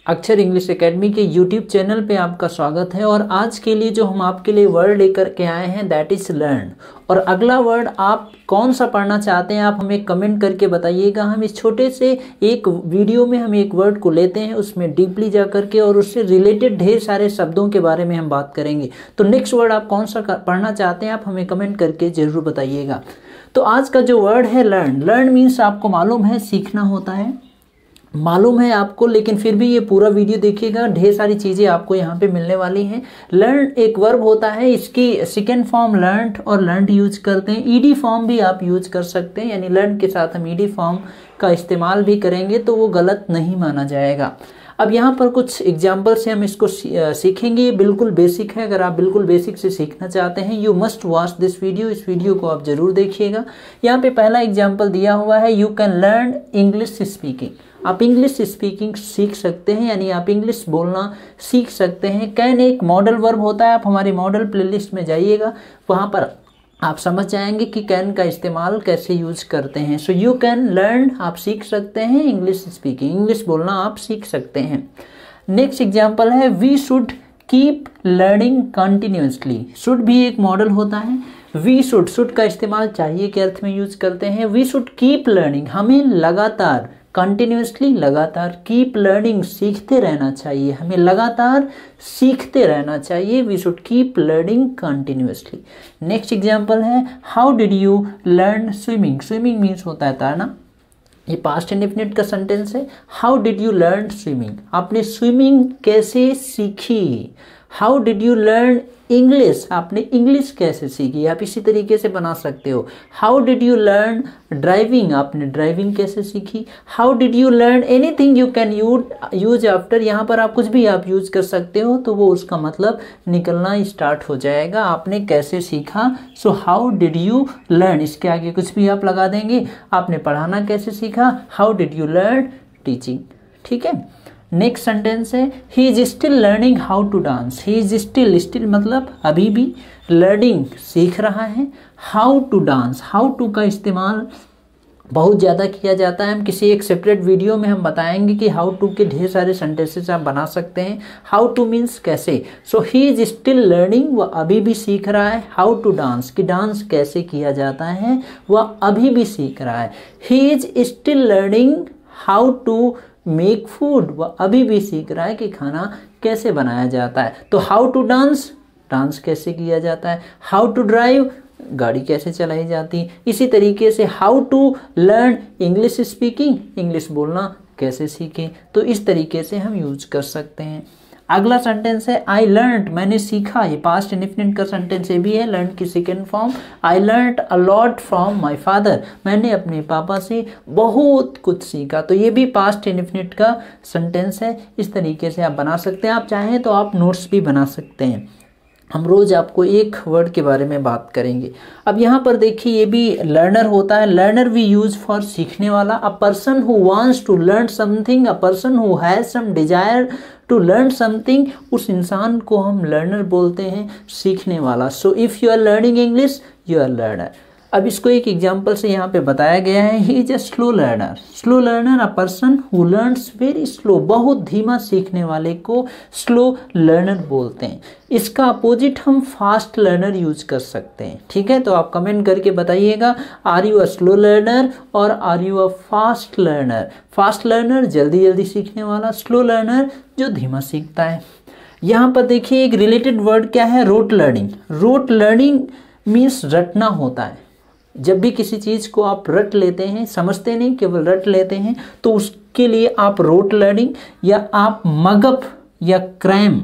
अक्षर English Academy के YouTube channel पे आपका स्वागत है। और आज के लिए जो हम आपके लिए वर्ड लेकर के आए हैं दैट इज़ लर्न। और अगला वर्ड आप कौन सा पढ़ना चाहते हैं आप हमें कमेंट करके बताइएगा। हम इस छोटे से एक वीडियो में हम एक वर्ड को लेते हैं, उसमें डीपली जा करके और उससे रिलेटेड ढेर सारे शब्दों के बारे में हम बात करेंगे। तो नेक्स्ट वर्ड आप कौन सा पढ़ना चाहते हैं आप हमें कमेंट करके ज़रूर बताइएगा। तो आज का जो वर्ड है लर्न। लर्न मीन्स आपको मालूम है सीखना होता है, मालूम है आपको, लेकिन फिर भी ये पूरा वीडियो देखिएगा, ढेर सारी चीज़ें आपको यहाँ पे मिलने वाली हैं। लर्न एक वर्ब होता है, इसकी सेकेंड फॉर्म लर्नड और लर्नड यूज करते हैं। ईडी फॉर्म भी आप यूज कर सकते हैं, यानी लर्न के साथ हम ईडी फॉर्म का इस्तेमाल भी करेंगे तो वो गलत नहीं माना जाएगा। अब यहाँ पर कुछ एग्जाम्पल से हम इसको सीखेंगे। ये बिल्कुल बेसिक है, अगर आप बिल्कुल बेसिक से सीखना चाहते हैं you must watch this video, इस वीडियो को आप जरूर देखिएगा। यहाँ पे पहला एग्जाम्पल दिया हुआ है, you can learn English speaking. आप इंग्लिश स्पीकिंग सीख सकते हैं, यानी आप इंग्लिश बोलना सीख सकते हैं। कैन एक मॉडल वर्ब होता है, आप हमारी मॉडल प्लेलिस्ट में जाइएगा, वहाँ पर आप समझ जाएंगे कि कैन का इस्तेमाल कैसे यूज करते हैं। सो यू कैन लर्न, आप सीख सकते हैं इंग्लिश स्पीकिंग, इंग्लिश बोलना आप सीख सकते हैं। नेक्स्ट एग्जाम्पल है we should keep learning continuously. Should भी एक मॉडल होता है। वी शुड का इस्तेमाल चाहिए के अर्थ में यूज करते हैं। वी शुड कीप लर्निंग, हमें लगातार, कंटिन्यूसली लगातार, कीप लर्निंग सीखते रहना चाहिए, हमें लगातार सीखते रहना चाहिए। We should keep learning continuously. Next example है how did you learn swimming. Swimming means होता है तैरना, ये पास्ट इंडेफिनिट का सेंटेंस है। How did you learn swimming, आपने स्विमिंग कैसे सीखी। How did you learn English, आपने इंग्लिश कैसे सीखी। आप इसी तरीके से बना सकते हो। How did you learn driving, आपने ड्राइविंग कैसे सीखी। How did you learn anything you can use after, यहाँ पर आप कुछ भी आप यूज कर सकते हो तो वो उसका मतलब निकलना स्टार्ट हो जाएगा, आपने कैसे सीखा। So how did you learn, इसके आगे कुछ भी आप लगा देंगे। आपने पढ़ाना कैसे सीखा, how did you learn teaching. ठीक है। नेक्स्ट सेंटेंस है he is still learning how to dance. He is still मतलब अभी भी, लर्निंग सीख रहा है, how to dance. How to का इस्तेमाल बहुत ज़्यादा किया जाता है। हम किसी एक सेपरेट वीडियो में हम बताएंगे कि हाउ टू के ढेर सारे सेंटेंसेस आप बना सकते हैं। हाउ टू मीन्स कैसे। So he is still learning, वह अभी भी सीख रहा है। हाउ टू डांस, कि डांस कैसे किया जाता है, वह अभी भी सीख रहा है। He is still learning how to make food, वह अभी भी सीख रहा है कि खाना कैसे बनाया जाता है। तो हाउ टू डांस, डांस कैसे किया जाता है। हाउ टू ड्राइव, गाड़ी कैसे चलाई जाती। इसी तरीके से how to learn English speaking, English बोलना कैसे सीखें। तो इस तरीके से हम यूज कर सकते हैं। अगला सेंटेंस है आई लर्नड, मैंने सीखा। ये पास्ट इंडेफिनिट का सेंटेंस ये भी है, लर्न की second form. I learned a lot from my father, मैंने अपने पापा से बहुत कुछ सीखा। तो ये भी पास्ट इंडेफिनिट का सेंटेंस है। इस तरीके से आप बना सकते हैं। आप चाहें तो आप नोट्स भी बना सकते हैं। हम रोज आपको एक वर्ड के बारे में बात करेंगे। अब यहाँ पर देखिए ये भी लर्नर होता है। लर्नर वी यूज फॉर सीखने वाला। A person who wants to learn something, a person who has some desire to learn something, उस इंसान को हम लर्नर बोलते हैं, सीखने वाला। So if you are learning English you are learner. अब इसको एक एग्जाम्पल से यहाँ पे बताया गया है, he is a slow learner. Slow learner, a person who learns very slow, बहुत धीमा सीखने वाले को स्लो लर्नर बोलते हैं। इसका अपोजिट हम फास्ट लर्नर यूज कर सकते हैं। ठीक है, तो आप कमेंट करके बताइएगा are you a slow learner और are you a fast learner. Fast learner जल्दी जल्दी सीखने वाला, स्लो लर्नर जो धीमा सीखता है। यहाँ पर देखिए एक रिलेटेड वर्ड क्या है, rote learning. Rote learning means रटना होता है। जब भी किसी चीज़ को आप रट लेते हैं, समझते नहीं केवल रट लेते हैं, तो उसके लिए आप रोट लर्निंग या आप मगअप या क्रैम,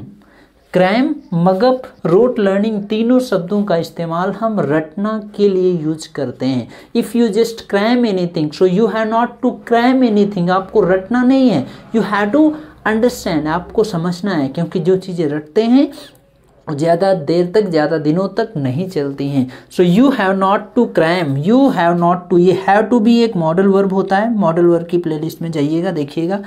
मगअप, रोट लर्निंग, तीनों शब्दों का इस्तेमाल हम रटना के लिए यूज करते हैं। If you just cram anything, so you have not to cram anything, आपको रटना नहीं है, यू हैव टू अंडरस्टैंड, आपको समझना है। क्योंकि जो चीज़ें रटते हैं ज़्यादा देर तक, ज़्यादा दिनों तक नहीं चलती हैं। So you have not to cram, you have not to, ये हैव टू भी एक मॉडल वर्ब होता है। मॉडल वर्ब की प्लेलिस्ट में जाइएगा, देखिएगा।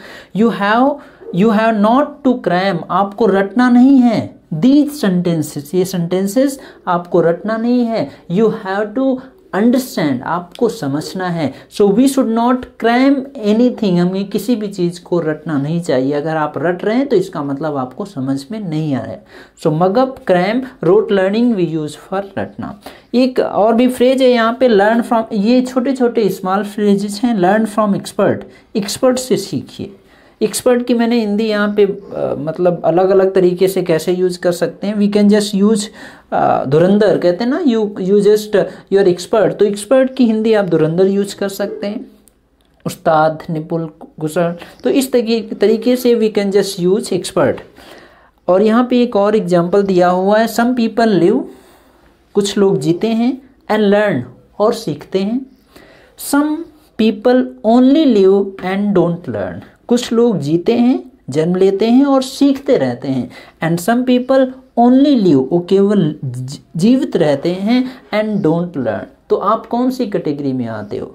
You have not to cram, आपको रटना नहीं है। दीज सेंटेंसेस, ये सेंटेंसेस आपको रटना नहीं है। यू हैव टू अंडरस्टैंड, आपको समझना है। So we should not cram anything, हमें किसी भी चीज़ को रटना नहीं चाहिए। अगर आप रट रहे हैं तो इसका मतलब आपको समझ में नहीं आ रहा है। So mug up, cram, rote learning we use for रटना। एक और भी फ्रेज है यहाँ पे, लर्न फ्रॉम, ये छोटे छोटे स्मॉल फ्रेजेस हैं। लर्न फ्रॉम एक्सपर्ट, एक्सपर्ट से सीखिए। एक्सपर्ट की मैंने हिंदी यहाँ पे मतलब अलग अलग तरीके से कैसे यूज कर सकते हैं। वी कैन जस्ट यूज धुरंधर, कहते हैं ना, you just you are expert, तो एक्सपर्ट की हिंदी आप धुरंधर यूज कर सकते हैं। उस्ताद, निपुण, कुशल, तो इस तरीके से we can just use expert. और यहाँ पे एक और एग्जाम्पल दिया हुआ है, सम पीपल लिव, कुछ लोग जीते हैं, एंड लर्न, और सीखते हैं। Some people only live and don't learn, कुछ लोग जीते हैं, जन्म लेते हैं और सीखते रहते हैं। And some people only live, वो केवल जीवित रहते हैं, एंड डोंट लर्न, तो आप कौन सी कैटेगरी में आते हो?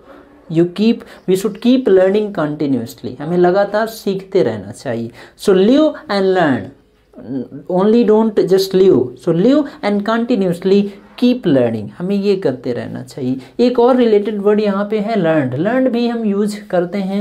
We should keep learning continuously, हमें लगातार सीखते रहना चाहिए। So live and learn, only don't just live, so live and continuously keep learning, हमें ये करते रहना चाहिए। एक और रिलेटेड वर्ड यहाँ पे है लर्न। लर्न भी हम यूज करते हैं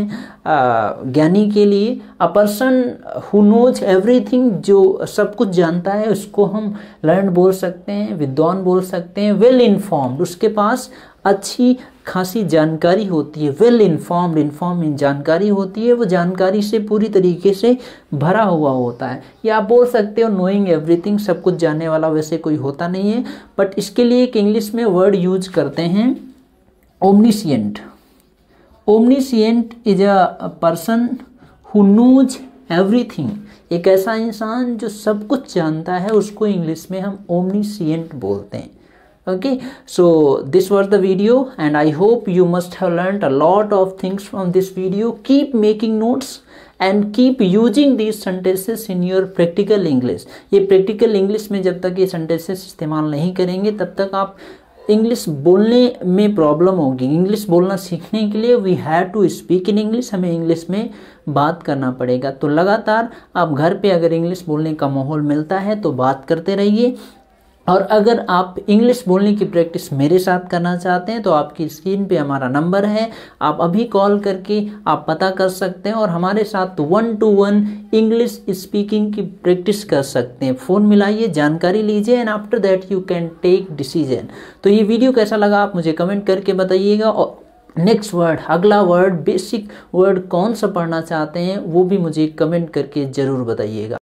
ज्ञानी के लिए। A person who knows everything, जो सब कुछ जानता है, उसको हम लर्न बोल सकते हैं, विद्वान बोल सकते हैं। वेल इन्फॉर्म्ड, उसके पास अच्छी खासी जानकारी होती है। वेल इन्फॉर्म्ड, इन्फॉर्म जानकारी होती है, वो जानकारी से पूरी तरीके से भरा हुआ होता है। या आप बोल सकते हो नोइंग एवरीथिंग, सब कुछ जानने वाला वैसे कोई होता नहीं है, बट इसके लिए एक इंग्लिश में वर्ड यूज करते हैं, omniscient. Omniscient is a person who knows everything, एक ऐसा इंसान जो सब कुछ जानता है, उसको इंग्लिश में हम ओमनिशिएंट बोलते हैं। Okay, so this was the video and I hope you must have learned a lot of things from this video. Keep making notes and keep using these sentences in your practical English. ये practical English में जब तक ये sentences इस्तेमाल नहीं करेंगे तब तक आप इंग्लिश बोलने में प्रॉब्लम होगी। इंग्लिश बोलना सीखने के लिए we have to speak in English, हमें इंग्लिश में बात करना पड़ेगा। तो लगातार आप घर पे अगर इंग्लिश बोलने का माहौल मिलता है तो बात करते रहिए। और अगर आप इंग्लिश बोलने की प्रैक्टिस मेरे साथ करना चाहते हैं तो आपकी स्क्रीन पे हमारा नंबर है, आप अभी कॉल करके आप पता कर सकते हैं और हमारे साथ 1-to-1 इंग्लिश स्पीकिंग की प्रैक्टिस कर सकते हैं। फ़ोन मिलाइए, जानकारी लीजिए and after that you can take decision. तो ये वीडियो कैसा लगा आप मुझे कमेंट करके बताइएगा। और नेक्स्ट वर्ड, अगला वर्ड, बेसिक वर्ड कौन सा पढ़ना चाहते हैं वो भी मुझे कमेंट करके ज़रूर बताइएगा।